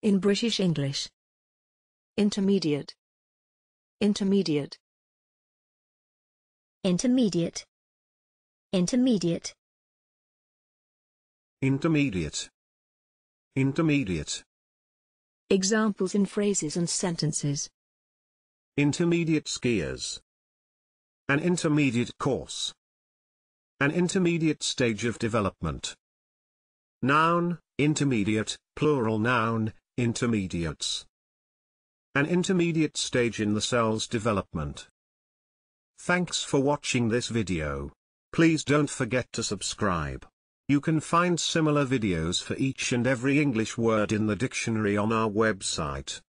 In British English. Intermediate. Intermediate. Intermediate. Intermediate. Intermediate. Intermediate. Examples in phrases and sentences. Intermediate skiers. An intermediate course. An intermediate stage of development. Noun, intermediate, plural noun, intermediates. An intermediate stage in the cell's development. Thanks for watching this video. Please don't forget to subscribe. You can find similar videos for each and every English word in the dictionary on our website.